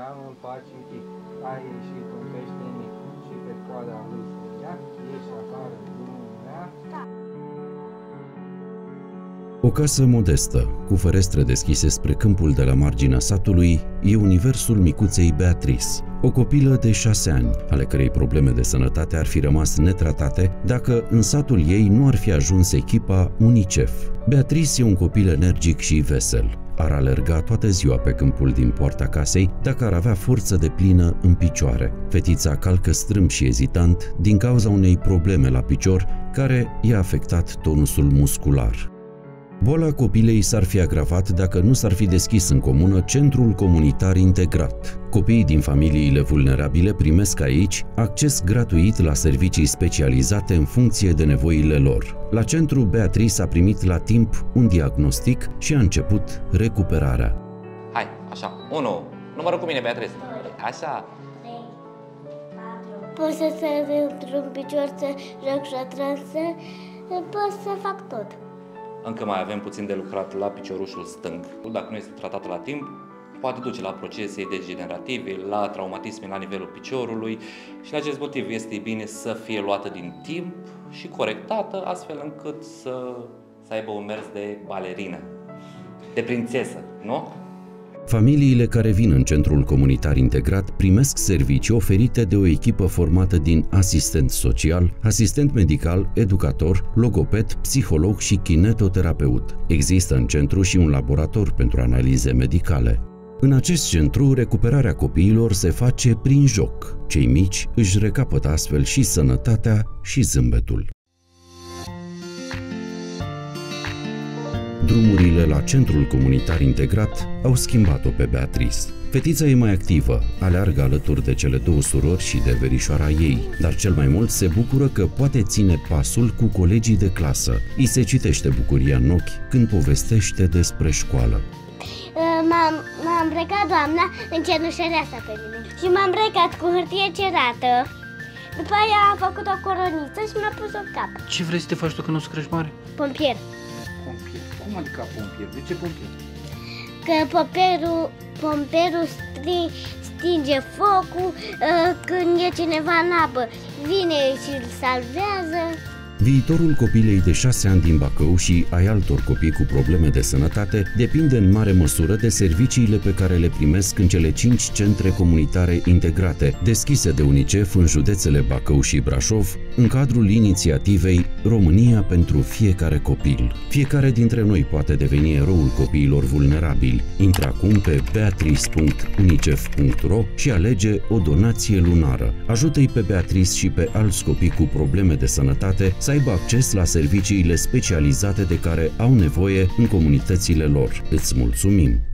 ia în pace un pic. A ieșit un pește mic și pe coada lui ia, ieși afară în lumea. O casă modestă, cu ferestre deschise spre câmpul de la marginea satului, e universul micuței Beatrice, o copilă de 6 ani, ale cărei probleme de sănătate ar fi rămas netratate dacă în satul ei nu ar fi ajuns echipa UNICEF. Beatrice e un copil energic și vesel. Ar alerga toată ziua pe câmpul din poarta casei dacă ar avea forță deplină în picioare. Fetița calcă strâmb și ezitant din cauza unei probleme la picior care i-a afectat tonusul muscular. Boala copilei s-ar fi agravat dacă nu s-ar fi deschis în comună Centrul Comunitar Integrat. Copiii din familiile vulnerabile primesc aici acces gratuit la servicii specializate în funcție de nevoile lor. La centru, Beatrice a primit la timp un diagnostic și a început recuperarea. Hai, așa, 1. Numărul cu mine, Beatrice. Așa. 3, 4. Pot să sar într-un picior, să joc șatranță, pot să fac tot. Încă mai avem puțin de lucrat la piciorușul stâng. Dacă nu este tratat la timp, poate duce la procese degenerative, la traumatisme la nivelul piciorului și în acest motiv este bine să fie luată din timp și corectată, astfel încât să aibă un mers de balerină, de prințesă, nu? Familiile care vin în Centrul Comunitar Integrat primesc servicii oferite de o echipă formată din asistent social, asistent medical, educator, logoped, psiholog și kinetoterapeut. Există în centru și un laborator pentru analize medicale. În acest centru, recuperarea copiilor se face prin joc. Cei mici își recapătă astfel și sănătatea și zâmbetul. Drumurile la Centrul Comunitar Integrat au schimbat-o pe Beatrice. Fetița e mai activă, aleargă alături de cele 2 surori și de verișoara ei, dar cel mai mult se bucură că poate ține pasul cu colegii de clasă. Îi se citește bucuria în ochi când povestește despre școală. M-am îmbrăcat, doamna, în cenușăreasa pe mine și m-am îmbrăcat cu hârtie cerată. După aia am făcut o coroniță și mi-a pus o cap. Ce vrei să te faci tu când o să crești mare? Pompier. Pompier? Cum adică pompier? De ce pompier? Că pomperul stinge focul când e cineva în apă. Vine și îl salvează. Viitorul copilei de 6 ani din Bacău și ai altor copii cu probleme de sănătate depinde în mare măsură de serviciile pe care le primesc în cele 5 centre comunitare integrate, deschise de UNICEF în județele Bacău și Brașov, în cadrul inițiativei România pentru fiecare copil. Fiecare dintre noi poate deveni eroul copiilor vulnerabili. Intră acum pe beatrice.unicef.ro și alege o donație lunară. Ajută-i pe Beatrice și pe alți copii cu probleme de sănătate să aibă acces la serviciile specializate de care au nevoie în comunitățile lor. Îți mulțumim!